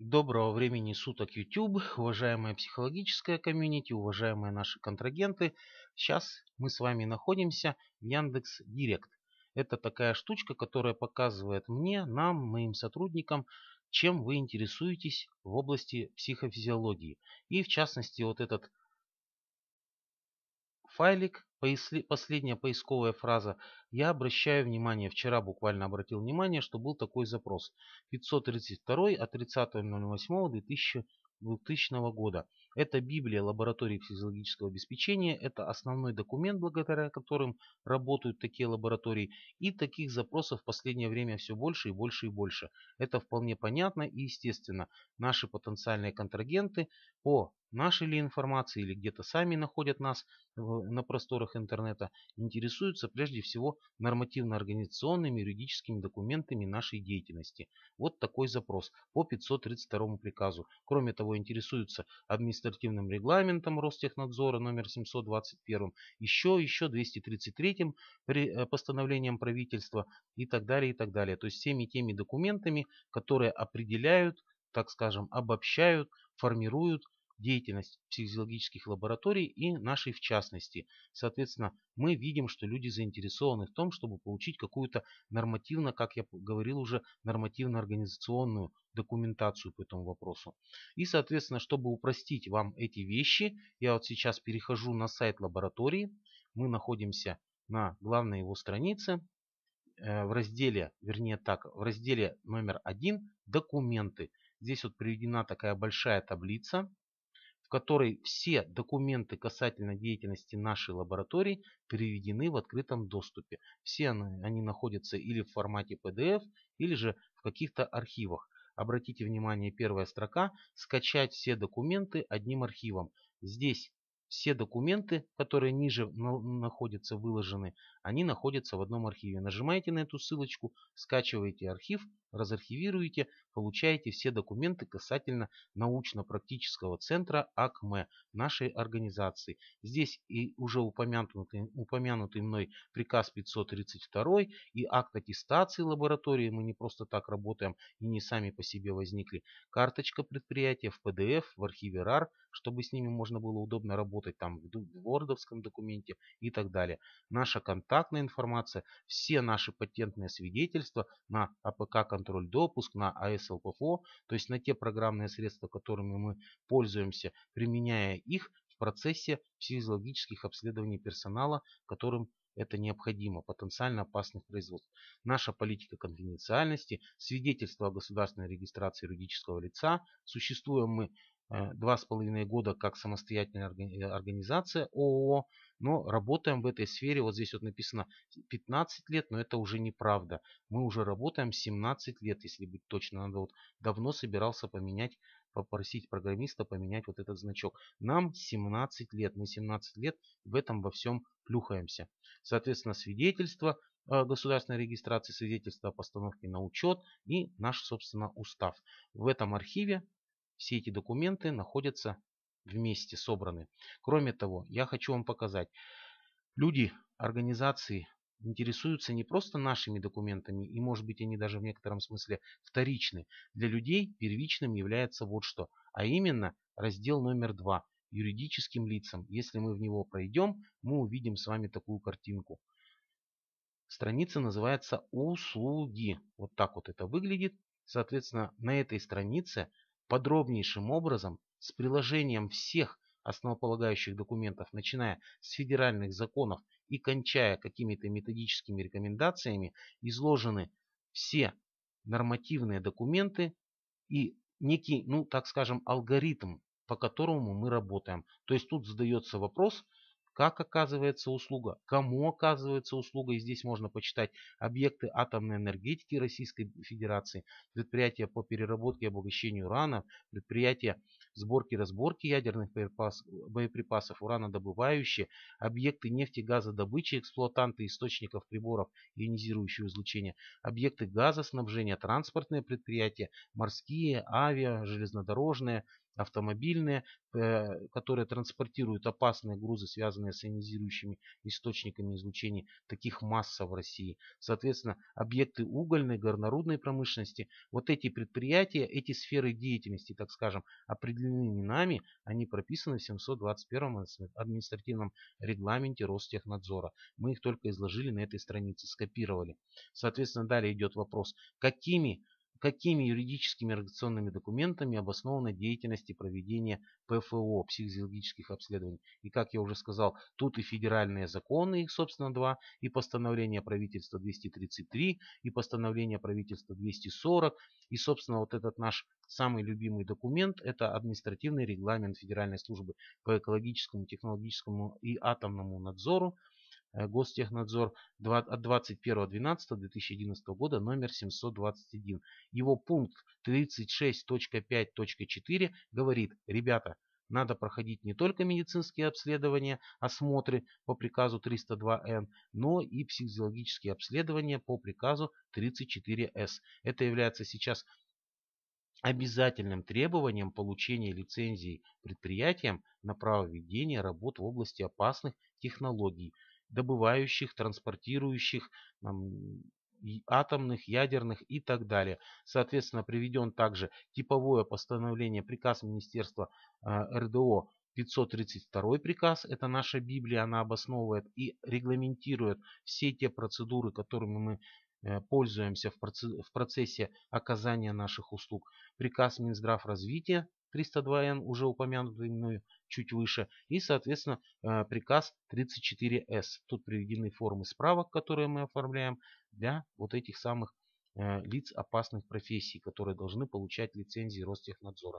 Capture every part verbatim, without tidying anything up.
Доброго времени суток, YouTube, уважаемая психологическая комьюнити, уважаемые наши контрагенты. Сейчас мы с вами находимся в Яндекс Директ. Это такая штучка, которая показывает мне, нам, моим сотрудникам, чем вы интересуетесь в области психофизиологии. И в частности, вот этот файлик, последняя поисковая фраза, я обращаю внимание, вчера буквально обратил внимание, что был такой запрос пятьсот тридцать два от тридцатого ноль восьмого двухтысячного года. Это Библия лаборатории физиологического обеспечения, это основной документ, благодаря которым работают такие лаборатории, и таких запросов в последнее время все больше и больше и больше. Это вполне понятно и естественно. Наши потенциальные контрагенты по нашей ли информации или где-то сами находят нас на просторах интернета, интересуются прежде всего нормативно-организационными юридическими документами нашей деятельности. Вот такой запрос по пятьсот тридцать второму приказу. Кроме того, интересуются административным регламентом Ростехнадзора номер семьсот двадцать один, еще, еще двести тридцать третьим постановлением правительства и так далее, и так далее. То есть всеми теми документами, которые определяют, так скажем, обобщают, формируют деятельность психофизиологических лабораторий и нашей в частности. Соответственно, мы видим, что люди заинтересованы в том, чтобы получить какую-то нормативно, как я говорил уже, нормативно-организационную документацию по этому вопросу. И, соответственно, чтобы упростить вам эти вещи, я вот сейчас перехожу на сайт лаборатории. Мы находимся на главной его странице в разделе, вернее так, в разделе номер один «Документы». Здесь вот приведена такая большая таблица, в которой все документы касательно деятельности нашей лаборатории переведены в открытом доступе. Все они, они находятся или в формате пи ди эф, или же в каких-то архивах. Обратите внимание, первая строка «Скачать все документы одним архивом». Здесь все документы, которые ниже находятся выложены, они находятся в одном архиве. Нажимаете на эту ссылочку, скачиваете архив, разархивируете, получаете все документы касательно научно-практического центра АКМЭ нашей организации. Здесь и уже упомянутый, упомянутый мной приказ пятьсот тридцать два и акт аттестации лаборатории. Мы не просто так работаем и не сами по себе возникли. Карточка предприятия в пи ди эф, в архиве рар, чтобы с ними можно было удобно работать там в вордовском документе и так далее. Наша контактная информация, все наши патентные свидетельства на АПК контроль допуск, на а эс эл пэ эф о, то есть на те программные средства, которыми мы пользуемся, применяя их в процессе физиологических обследований персонала, которым это необходимо, потенциально опасных производств. Наша политика конфиденциальности, свидетельство о государственной регистрации юридического лица. Существуем мы два с половиной года как самостоятельная организация ООО, но работаем в этой сфере, вот здесь вот написано пятнадцать лет, но это уже неправда. Мы уже работаем семнадцать лет, если быть точно. Надо вот давно собирался поменять, попросить программиста поменять вот этот значок. Нам семнадцать лет, мы семнадцать лет в этом во всем плюхаемся. Соответственно, свидетельство о государственной регистрации, свидетельство о постановке на учет и наш, собственно, устав. В этом архиве все эти документы находятся вместе, собраны. Кроме того, я хочу вам показать. Люди, организации интересуются не просто нашими документами, и может быть они даже в некотором смысле вторичны. Для людей первичным является вот что, а именно раздел номер два юридическим лицам. Если мы в него пройдем, мы увидим с вами такую картинку. Страница называется «Услуги». Вот так вот это выглядит. Соответственно, на этой странице подробнейшим образом с приложением всех основополагающих документов, начиная с федеральных законов и кончая какими-то методическими рекомендациями, изложены все нормативные документы и некий, ну так скажем, алгоритм, по которому мы работаем. То есть тут задается вопрос, как оказывается услуга, кому оказывается услуга. И здесь можно почитать объекты атомной энергетики Российской Федерации, предприятия по переработке и обогащению урана, предприятия сборки и разборки ядерных боеприпасов, уранодобывающие, объекты нефтегазодобычи, эксплуатанты источников приборов ионизирующего излучения, объекты газоснабжения, транспортные предприятия, морские, авиа, железнодорожные, автомобильные, э, которые транспортируют опасные грузы, связанные с ионизирующими источниками излучения. Таких масса в России. Соответственно, объекты угольной, горнорудной промышленности, вот эти предприятия, эти сферы деятельности, так скажем, определены не нами, они прописаны в семьсот двадцать первом административном регламенте Ростехнадзора. Мы их только изложили на этой странице, скопировали. Соответственно, далее идет вопрос, какими какими юридическими организационными документами обоснована деятельность и проведение ПФО, психофизиологических обследований. И как я уже сказал, тут и федеральные законы, их собственно два, и постановление правительства двести тридцать три, и постановление правительства двести сорок, и собственно вот этот наш самый любимый документ, это административный регламент Федеральной службы по экологическому, технологическому и атомному надзору, Гостехнадзор от двадцать первого двенадцатого две тысячи одиннадцатого года номер семьсот двадцать один. Его пункт тридцать шесть точка пять точка четыре говорит, ребята, надо проходить не только медицинские обследования, осмотры по приказу триста два эн, но и психофизиологические обследования по приказу тридцать четыре эс. Это является сейчас обязательным требованием получения лицензии предприятиям на право ведения работ в области опасных технологий, добывающих, транспортирующих, там, атомных, ядерных и так далее. Соответственно, приведен также типовое постановление, приказ Министерства э, эр дэ о пятьсот тридцать второй приказ, это наша Библия, она обосновывает и регламентирует все те процедуры, которыми мы э, пользуемся в, процесс, в процессе оказания наших услуг. Приказ Минздравразвития триста два эн, уже упомянутый мною чуть выше, и, соответственно, приказ тридцать четыре эс. Тут приведены формы справок, которые мы оформляем для вот этих самых лиц опасных профессий, которые должны получать лицензии Ростехнадзора.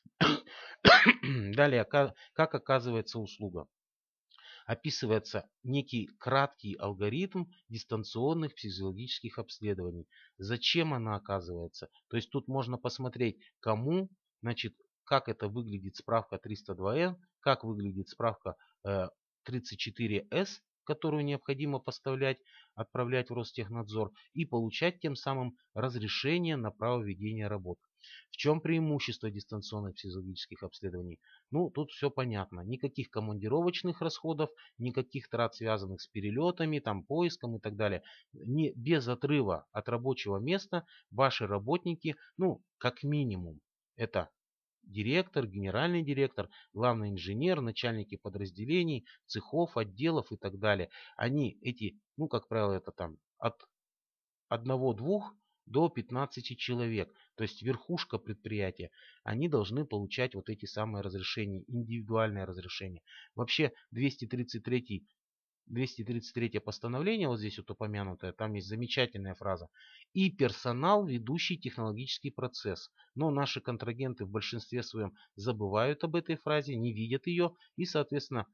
Далее, как оказывается услуга. Описывается некий краткий алгоритм дистанционных физиологических обследований. Зачем она оказывается? То есть тут можно посмотреть, кому, значит, как это выглядит справка триста два эн, как выглядит справка э, тридцать четыре эс, которую необходимо поставлять, отправлять в Ростехнадзор и получать тем самым разрешение на право ведения работ. В чем преимущество дистанционных физиологических обследований? Ну, тут все понятно. Никаких командировочных расходов, никаких трат, связанных с перелетами, там, поиском и так далее. Не, без отрыва от рабочего места ваши работники, ну, как минимум, это директор, генеральный директор, главный инженер, начальники подразделений, цехов, отделов и так далее. Они эти, ну, как правило, это там от одного-двух до пятнадцати человек, то есть верхушка предприятия, они должны получать вот эти самые разрешения, индивидуальное разрешение. Вообще двести тридцать третий двести тридцать третье постановление, вот здесь вот упомянутое, там есть замечательная фраза. И персонал, ведущий технологический процесс. Но наши контрагенты в большинстве своем забывают об этой фразе, не видят ее и, соответственно,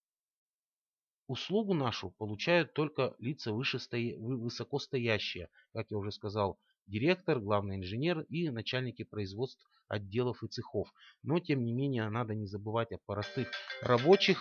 услугу нашу получают только лица вышестоя... высокостоящие, как я уже сказал, директор, главный инженер и начальники производств, отделов и цехов. Но, тем не менее, надо не забывать о простых рабочих,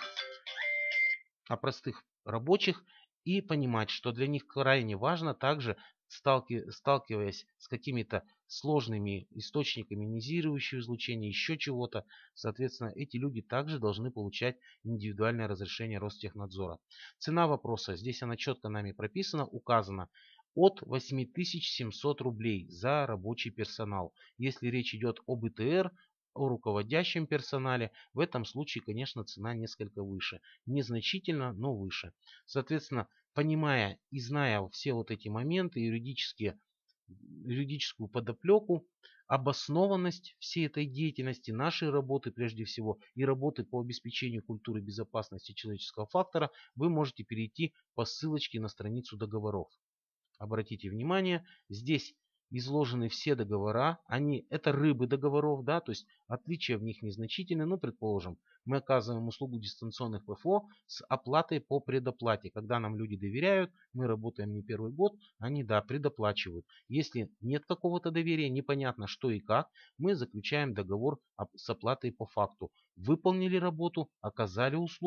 о простых рабочих и понимать, что для них крайне важно также, сталки... сталкиваясь с какими-то сложными источниками ионизирующего излучения, еще чего-то, соответственно, эти люди также должны получать индивидуальное разрешение Ростехнадзора. Цена вопроса, здесь она четко нами прописана, указана, от восьми тысяч семисот рублей за рабочий персонал. Если речь идет об и тэ эр, о руководящем персонале, в этом случае, конечно, цена несколько выше. Незначительно, но выше. Соответственно, понимая и зная все вот эти моменты, юридические, юридическую подоплеку, обоснованность всей этой деятельности, нашей работы прежде всего и работы по обеспечению культуры безопасности человеческого фактора, вы можете перейти по ссылочке на страницу договоров. Обратите внимание, здесь изложены все договора, они, это рыбы договоров, да, то есть отличия в них незначительны, но, предположим, мы оказываем услугу дистанционных ПФО с оплатой по предоплате. Когда нам люди доверяют, мы работаем не первый год, они, да, предоплачивают. Если нет какого-то доверия, непонятно что и как, мы заключаем договор с оплатой по факту. Выполнили работу, оказали услугу,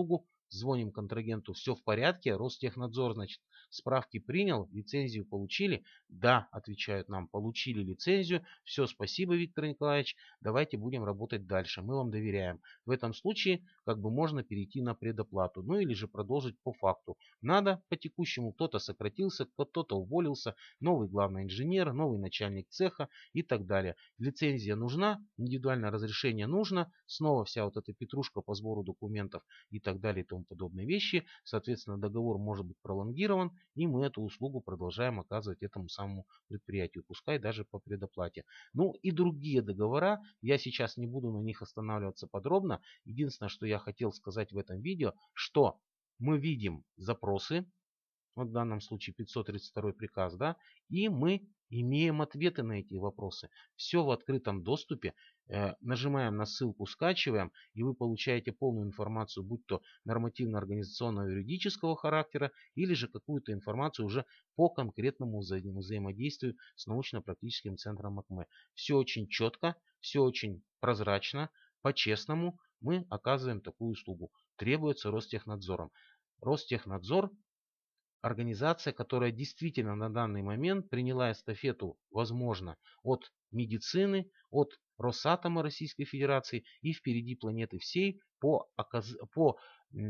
звоним контрагенту, все в порядке, Ростехнадзор, значит, справки принял, лицензию получили? Да, отвечают нам, получили лицензию, все, спасибо, Виктор Николаевич, давайте будем работать дальше, мы вам доверяем. В этом случае как бы можно перейти на предоплату, ну или же продолжить по факту. Надо по текущему, кто-то сократился, кто-то уволился, новый главный инженер, новый начальник цеха и так далее. Лицензия нужна, индивидуальное разрешение нужно, снова вся вот эта петрушка по сбору документов и так далее и тому подобные вещи. Соответственно, договор может быть пролонгирован, и мы эту услугу продолжаем оказывать этому самому предприятию, пускай даже по предоплате. Ну и другие договора, я сейчас не буду на них останавливаться подробно. Единственное, что я хотел сказать в этом видео, что мы видим запросы, вот в данном случае пятьсот тридцать второй приказ, да, и мы имеем ответы на эти вопросы. Все в открытом доступе. Э, нажимаем на ссылку, скачиваем, и вы получаете полную информацию, будь то нормативно-организационного юридического характера, или же какую-то информацию уже по конкретному вза взаимодействию с научно-практическим центром АКМЭ. Все очень четко, все очень прозрачно, по-честному мы оказываем такую услугу. Требуется Ростехнадзором. Ростехнадзор — организация, которая действительно на данный момент приняла эстафету, возможно, от медицины, от Росатома Российской Федерации и впереди планеты всей по, оказ... по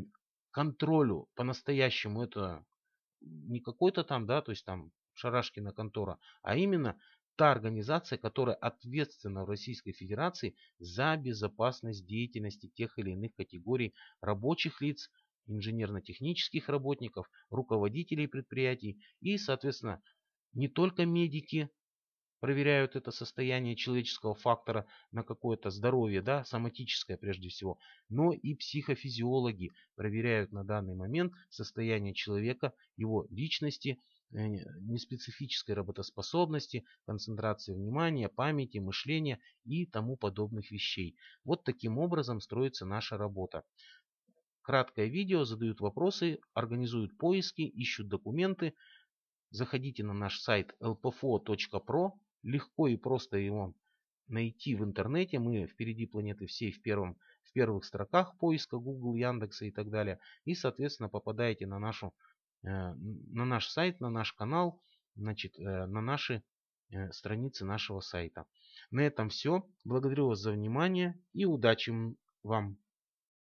контролю. По-настоящему это не какой-то там, да, то есть там Шарашкина контора, а именно та организация, которая ответственна в Российской Федерации за безопасность деятельности тех или иных категорий рабочих лиц, инженерно-технических работников, руководителей предприятий и, соответственно, не только медики проверяют это состояние человеческого фактора на какое-то здоровье, да, соматическое прежде всего, но и психофизиологи проверяют на данный момент состояние человека, его личности, неспецифической работоспособности, концентрации внимания, памяти, мышления и тому подобных вещей. Вот таким образом строится наша работа. Краткое видео, задают вопросы, организуют поиски, ищут документы. Заходите на наш сайт эл пэ эф о точка про. Легко и просто его найти в интернете. Мы впереди планеты всей в, первом, в первых строках поиска Google, Яндекса и так далее. И, соответственно, попадаете на, нашу, э, на наш сайт, на наш канал, значит, э, на наши э, страницы нашего сайта. На этом все. Благодарю вас за внимание и удачи вам!